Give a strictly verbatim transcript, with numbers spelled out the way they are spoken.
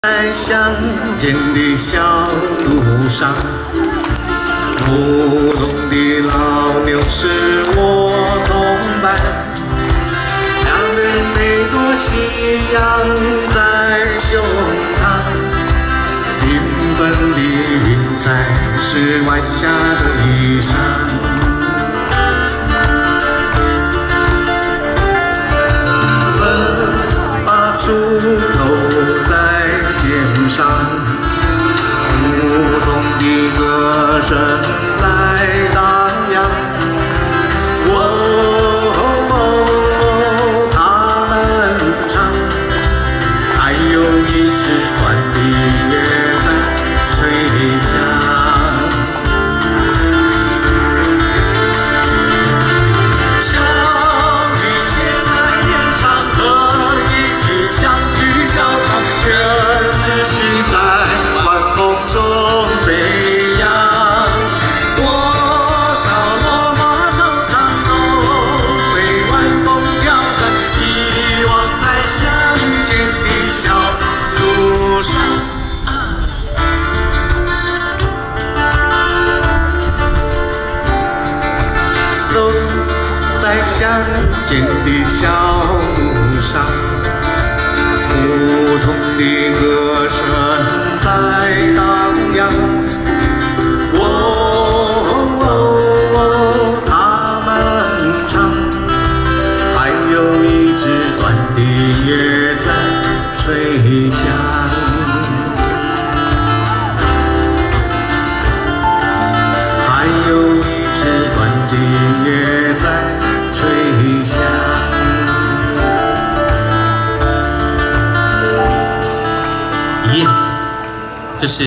在乡间的小路上，牧童的老牛是我同伴，两人每朵夕阳在胸膛，缤纷的云彩是晚霞的衣裳。 锄头在肩上，牧童的歌声在荡漾。哦，他们唱，还有一支短笛乐在吹响。 在乡间的小路上，牧童的歌声在荡漾。哦，他们唱，还有一支短笛也在吹响。还有一支短笛也在。 吹响。Yes， 这是。